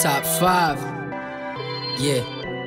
Top 5. Yeah.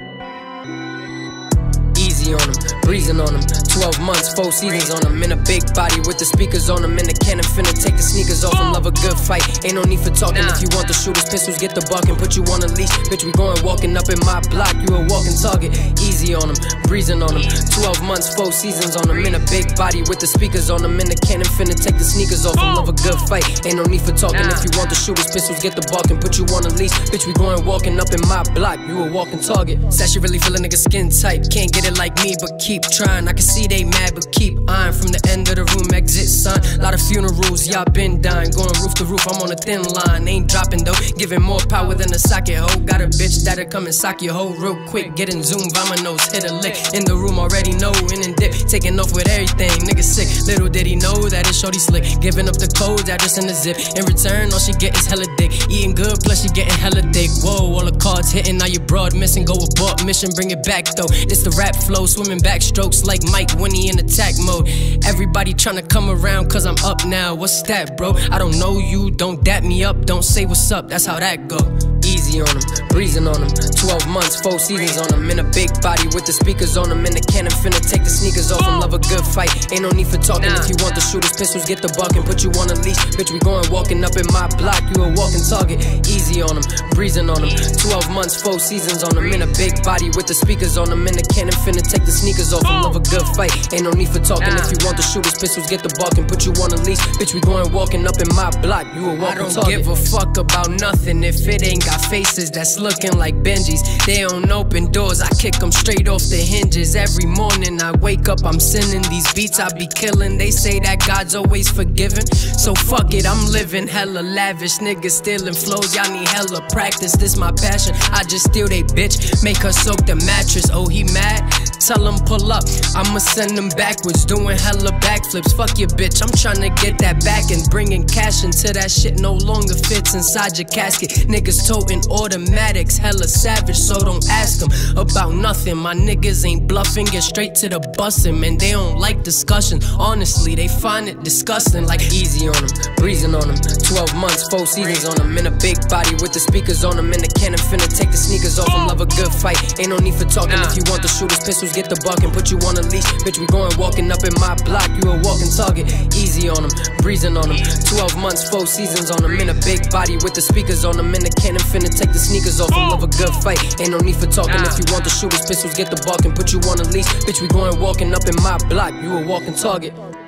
Easy on them, breezing on them. 12 months, 4 seasons on them. In a big body with the speakers on them. In the cannon, finna take the sneakers off them. Love a good fight, ain't no need for talking. If you want the shooters, pistols, get the buck and put you on a leash. Bitch, we going walking up in my block. You a walking target. Easy on them, breezing on them. 12 months, 4 seasons on them. In a big body with the speakers on them. In the cannon, finna take the sneakers off them. Love a good fight, ain't no need for talking. If you want the shooters, pistols, get the buck and put you on a leash. Bitch, we going walking up in my block. You a walking target. Said she really feel a nigga skin tight. Can't get it like me, but keep trying. I can see they mad, but keep eyeing. From the end of the room, exit sign. Lot of funerals, y'all been dying. Going roof to roof, I'm on a thin line. Ain't dropping though, giving more power than a socket hoe. Got a bitch that'll come and sock your hoe real quick. Getting zoom, Vamanos, hit a lick. In the room already know, in and dip. Taking off with everything, nigga sick. Little did he know that it's shorty slick. Giving up the codes, address in the zip. In return, all she get is hella dick. Eating good, plus she getting hella dick. Whoa, all the cards hitting, now you broad missing. Go abort mission, bring it back though. This the rap flow, swimming backstrokes like Mike when he in attack mode. Everybody tryna come around cause I'm up now. What's that, bro? I don't know you, don't dap me up, don't say what's up, that's how that go. Easy on them, breezing on them. 12 months, 4 seasons on them. In a big body with the speakers on them. In the cannon, finna take the sneakers off them. Love a good fight, ain't no need for talking. If you want the shooters, pistols, get the buck and put you on a leash. Bitch, we going walking up in my block. You a walking target. Easy on them, breezing on them. 12 months, 4 seasons on them. In a big body with the speakers on them. In the cannon, finna take the sneakers off them. Love a good fight, ain't no need for talking. If you want the shooters, pistols, get the buck and put you on a leash. Bitch, we going walking up in my block. You a walking target. I don't give a fuck about nothing if it ain't got faces that's looking like Benjis. They don't open doors, I kick them straight off the hinges. Every morning I wake up, I'm sending these beats I be killing. They say that God's always forgiving, so fuck it, I'm living hella lavish. Niggas stealing flows, y'all need hella practice. This my passion, I just steal they bitch, make her soak the mattress. Oh, he mad? Tell him pull up, I'ma send him backwards, doing hella backflips. Fuck your bitch, I'm tryna get that back and bringing cash until that shit no longer fits inside your casket. Niggas toting automatics, hella savage, so don't ask them about nothing. My niggas ain't bluffing, get straight to the bussin'. Man, they don't like discussion, honestly, they find it disgusting. Like easy on them, breezing on them. 12 months, 4 seasons on them. In a big body with the speakers on them. In the cannon, finna take the sneakers off them. Love a good fight, ain't no need for talking. If you want the shooters, pistols, get the buck and put you on a leash. Bitch, we going walking up in my block. You a walking target. Easy on them, breezing on them. 12 months, 4 seasons on them. In a big body with the speakers on them. In the cannon, finna take the sneakers off them. Love a good fight, ain't no need for talking. If you want the shooters, pistols, get the buck and put you on a leash. Bitch, we going walking up in my block. You a walking target.